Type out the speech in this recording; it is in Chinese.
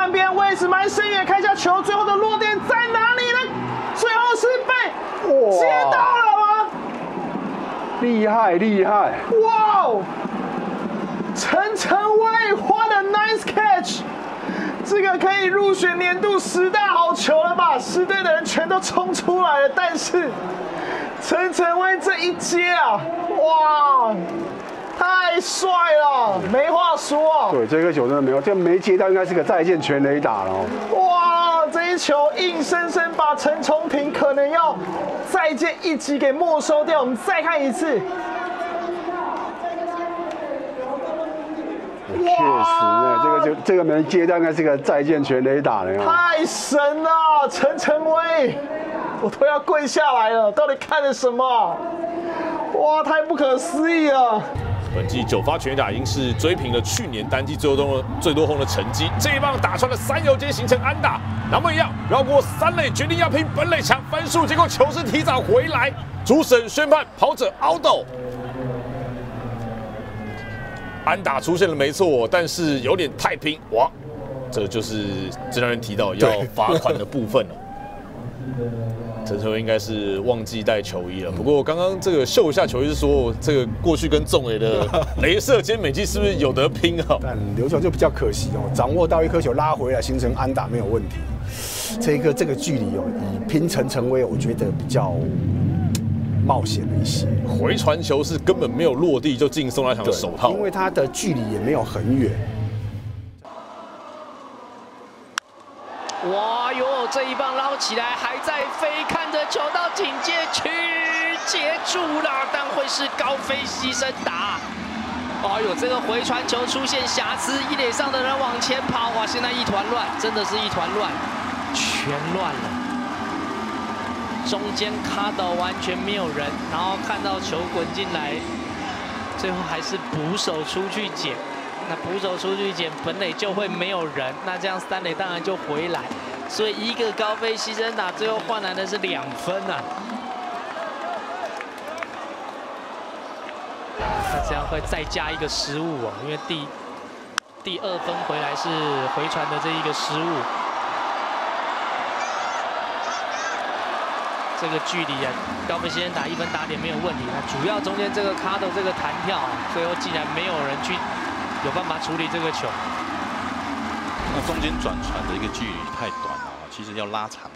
换边位置蛮深远，看一下球最后的落点在哪里呢？最后是被接到了吗？ 厉害厉害！ 哇哦！陈晨威 ，What a nice catch！ 这个可以入选年度10大好球了吧？10队的人全都冲出来了，但是陈晨威这一接啊，哇！太帅了，没话说。 对，这个球真的没有，这没接到应该是个再见全垒打了。 哇，这一球硬生生把陈崇廷可能要再见一击给没收掉。我们再看一次。 确实呢，这个没接到应该是个再见全垒打了。 太神了，陈晨威，我都要跪下来了。到底看了什么？哇，太不可思议了。 本季9发全垒打已经是追平了去年单季最多轰的成绩。这一棒打穿了3游间形成安打，他们一样绕过3垒，决定要拼本垒抢分数，结果球是提早回来，主审宣判跑者 out。安打出现了没错，但是有点太拼哇！这就是郑教练提到要罚款的部分了。陈晨威应该是忘记带球衣了。不过刚刚这个秀一下球衣是说，这个过去跟仲磊的雷射兼美技是不是有得拼啊？ 但刘球就比较可惜哦，掌握到一颗球拉回来形成安打没有问题。这个距离哦，以拼陈晨威，我觉得比较冒险了一些。 回传球是根本没有落地就进宋家强的手套， 因为他的距离也没有很远。 哇哟！这一棒捞起来，还在飞，看着球到警戒区接住了，但会是高飞牺牲打。哎呦，这个回传球出现瑕疵，一垒上的人往前跑，哇！现在一团乱，真的是一团乱，全乱了。中间卡到完全没有人，然后看到球滚进来，最后还是捕手出去捡。那捕手出去捡，本垒就会没有人，那这样3垒当然就回来，所以一个高飞牺牲打，最后换来的是2分啊。那这样会再加一个失误啊，因为第2分回来是回传的这一个失误。这个距离啊，高飞牺牲打1分打点没有问题，那主要中间这个卡的这个弹跳啊，最后竟然没有人去。有办法处理这个球， 那中间转传的一个距离太短了，其实要拉长